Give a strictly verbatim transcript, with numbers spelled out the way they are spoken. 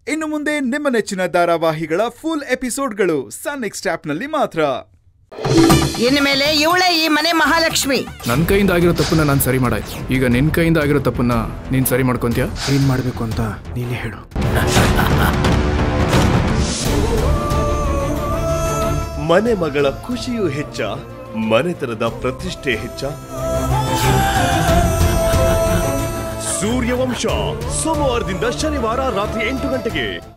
ಇನ್ನು ಮುಂದೆ ನಿಮ್ಮ ನೆಚ್ಚಿನ ಧಾರಾವಾಹಿಗಳ ಫುಲ್ ಎಪಿಸೋಡ್ಗಳು ಸನ್ ನೆಕ್ಸ್ಟ್ ಆಪ್ನಲ್ಲಿ ಮಾತ್ರ. ಇನ್ನು ಮೇಲೆ ಇವಳೇ ಈ ಮನೆ ಮಹಾಲಕ್ಷ್ಮಿ. ನನ್ನ ಕೈಯಿಂದ ಆಗಿರೋ ತಪ್ಪನ್ನ ನಾನು ಸರಿ ಮಾಡಾಯ್ತು. ಈಗ ನಿನ್ನ ಕೈಯಿಂದ ಆಗಿರೋ ತಪ್ಪನ್ನ ನೀನು ಸರಿ ಮಾಡ್ಕೊಂತೀಯ? ಏನ್ ಮಾಡ್ಬೇಕು ಅಂತ ನೀನೇ ಹೇಳು. ಮನೆ ಮಗಳ ಖುಷಿಯೂ ಹೆಚ್ಚ, ಮನೆತನದ ಪ್ರತಿಷ್ಠೆ ಹೆಚ್ಚ. ಸೂರ್ಯವಂಶ ಸೋಮವಾರದಿಂದ ಶನಿವಾರ ರಾತ್ರಿ ಎಂಟು ಗಂಟೆಗೆ.